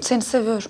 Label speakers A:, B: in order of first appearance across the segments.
A: Seni seviyorum.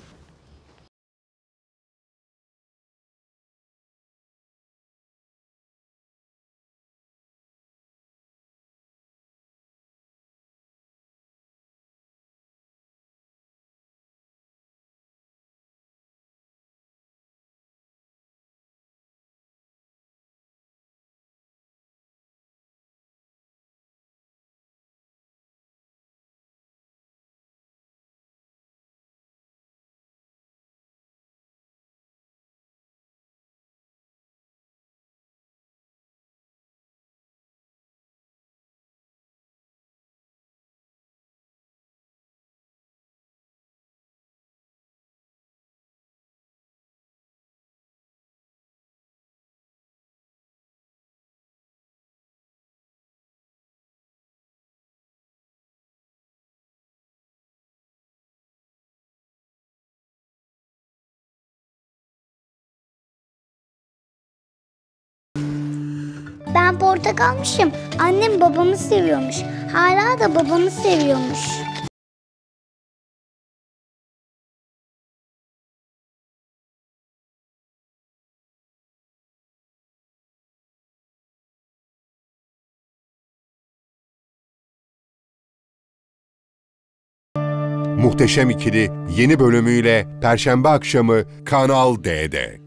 B: Ben portakalmışım. Annem babamı seviyormuş. Hala da babamı seviyormuş.
C: Muhteşem İkili yeni bölümüyle Perşembe akşamı Kanal D'de.